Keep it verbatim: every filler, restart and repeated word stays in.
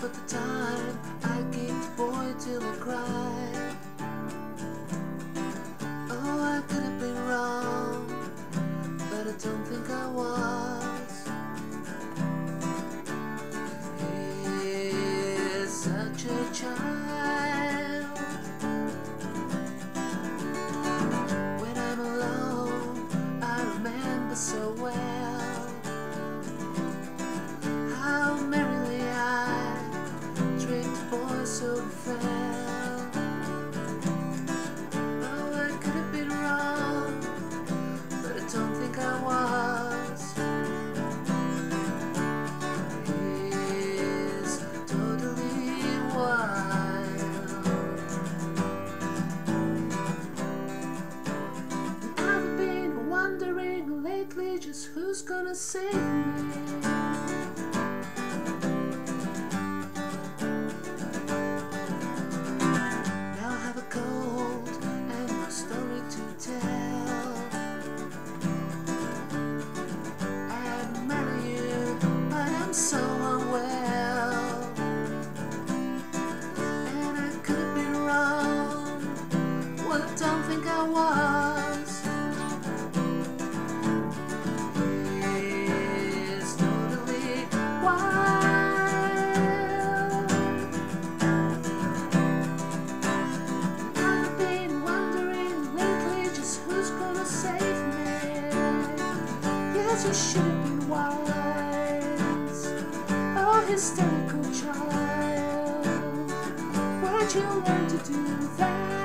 at the time I kicked the boy till he cried. Oh, I could have been wrong, but I don't think I was. He's such a child. When I'm alone, I remember so well how merrily I tricked the boy so he fell. Oh, I could have been wrong, but I don't think I was. He's totally wild. I've been wondering lately just who's gonna save me. So unwell, and I could have been wrong. Well, I don't think I was. It's totally wild. I've been wondering lately just who's gonna save me. Yes, you should have been wise. Hysterical child, where'd you learn to do that?